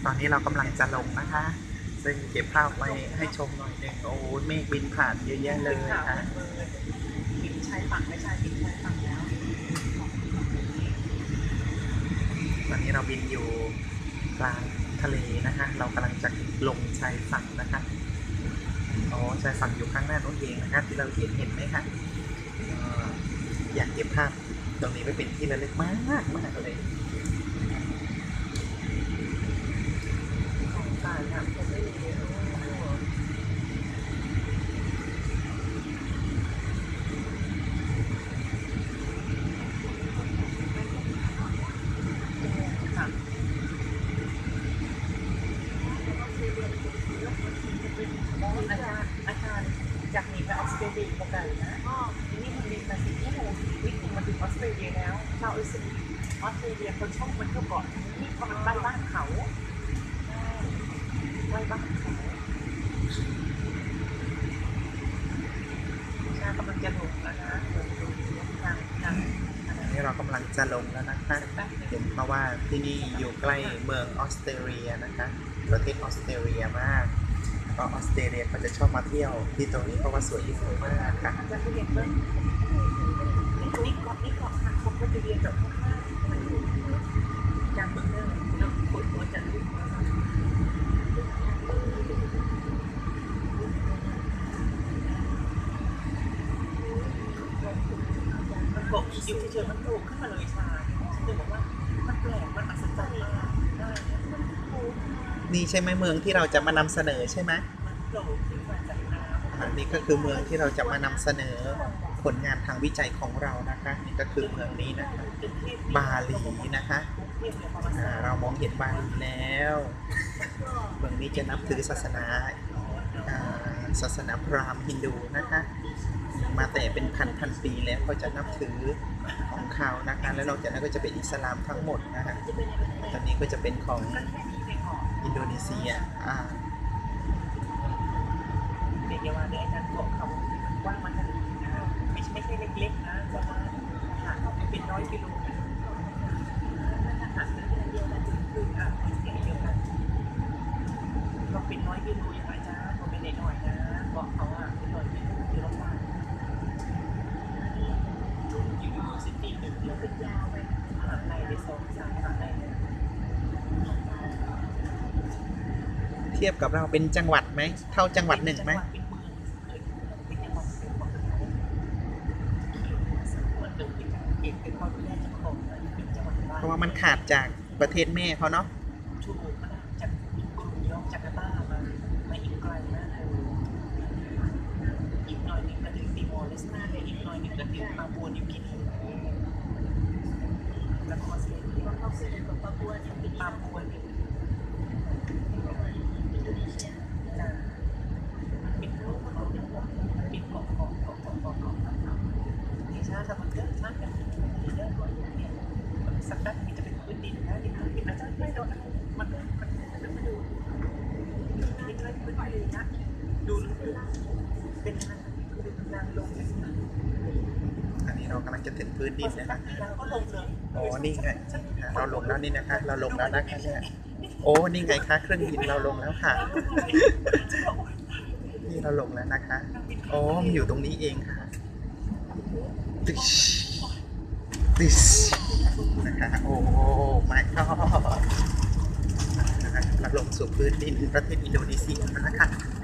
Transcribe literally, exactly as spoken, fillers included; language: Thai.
ตอนนี้เรากำลังจะลงนะคะ ซึ่งเก็บภาพไว้ให้ชมหน่อยหนึ่งโอ้เมฆบินผ่านเยอะแยะเลยค่ะบินชายฝั่งไม่ใช่บินชายฝั่งแล้วตอนนี้เราบินอยู่กลางทะเลนะคะ เรากำลังจะลงชายฝั่งนะคะอ๋อชายฝั่งอยู่ข้างหน้านู้นเองนะคะที่เราเห็นเห็นไหมคะอยากเก็บภาพตรงนี้ไว้เป็นที่ระลึกมากมากเลยของตายค่ะผมไม่รู้อาจารย์อาจารย์จากนี้ไปออสเตรเลียมาไกลนะทีนี้มันบินมาสิบชั่วโมงวิ่งมาถึงออสเตรเลียแล้วชาวออสเตรเลียออสเตรเลียคนชอบมันเที่ยวเกาะนี่เพราะมันใกล้บ้านเขาใกล้บ้านเขาชากำลังจะลงแล้วนะทางทางนี่เรากำลังจะลงแล้วนะคะเห็นเพราะว่าที่นี่อยู่ใกล้เมืองออสเตรเลียนะคะประเทศออสเตรเลียมากก็ออสเตรเลียเขาจะชอบมาเที่ยวที่ตรงนี้เพราะว่าสวยที่สุดมากค่ะจะเรียนเรื่องนี่นี่ก่อนนี่ก่อนค่ะผมก็จะเรียนแบบข้างๆมันอยู่จากเมืองเดิมแล้วคนหัวจะลุกมันเกาะอยู่เฉยๆมันโผล่ขึ้นมาเลยชาฉันเลยบอกว่ามันแปลกมันอัศจรรย์มากนี่ใช่ไหมเมืองที่เราจะมานำเสนอใช่ไหมมันโผล่ขึ้นมาจากน้ำอันนี้ก็คือเมืองที่เราจะมานำเสนอผลงานทางวิจัยของเรานะคะนี่ก็คือเมืองนี้นะคะบาหลีนะคะเรามองเห็นบาหลีแล้วเมืองนี้จะนับถือศาสนาศาสนาพราหมณ์ฮินดูนะคะมาแต่เป็นพันพันปีแล้วก็จะนับถือของเขานะคะแล้วนอกจากนั้นก็จะเป็นอิสลามทั้งหมดนะคะตอนนี้ก็จะเป็นของอินโดนีเซียอ่าเดี๋ยวว่าเนี่ยอาจารย์บอกเขาว่ามันจะไม่ใช่ไม่ใช่เล็กๆนะจะมาหาเป็นร้อยกิโลอาหารเดียวกันคืออ่ะเสียเดียวกันก็เป็นร้อยกิโลอย่างไรจ้าก็ไม่ได้น้อยนะบอกเขาอ่ะเป็นร้อยกิโลที่เราผ่านอยู่ยูนิซิตี้หนึ่งเดียวเป็นยาวไปมหาลัยได้สองสามมหาลัยเทียบกับเราเป็นจังหวัดไหมเท่าจังหวัดหนึ่งไหมเพราะว่ามันขาดจากประเทศแม่เขาเนาะถูกจากกรุงยอร์กจาการ์ตามาไม่อีกไกลนะอีกหน่อยนึงก็ถึงติมอร์เลสตาเลยอีกหน่อยนึงก็ถึงปาปัวนิวกินีแล้วก็เสียที่ว่าเขาเสียกับปาปัวนิวกินีปาปัวนิวอินโดนีเซียจะปิดโลกเขาเนี่ยปิดเกาะเกาะเกาะเกาะเกาะเกาะที่ชาติมันเยอะชาติกันเยอะกว่าเนี่ยสักแป๊บนี้จะเป็นพื้นดินนะดินดินอาจจะไม่โดนมันมันจะไม่ดูดินเลยพื้นดินนะดูเป็นทางคือเป็นทางลงอันนี้เรากำลังจะถึงพื้นดินแล้วนะแล้วก็ลงเลยโอ้นี่ไงเราลงแล้วนี่นะคะเราลงแล้วนะคะเนี่ยโอ้นี่ไงคะเครื่องบินเราลงแล้วค่ะนี่เราลงแล้วนะคะโอ้มันอยู่ตรงนี้เองค่ะติชติชนะคะโอ้ไม่ก็เราลงสู่พื้นดินประเทศอินโดนีเซียแล้วนะคะ